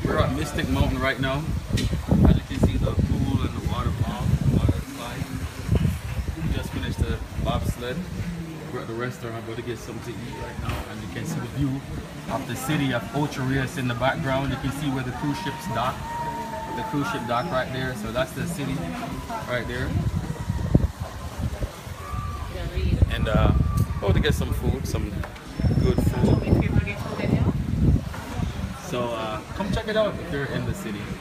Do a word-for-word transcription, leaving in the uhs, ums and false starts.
We're at Mystic Mountain right now. As you can see, the pool and the waterfall, water slide. We just finished the bobsled. We're at the restaurant, about to get something to eat right now, and you can see the view of the city of OCho Rios in the background. You can see where the cruise ships dock, the cruise ship dock right there. So that's the city right there. And uh, about to get some food, some good food. So uh, come check it out if you're in the city.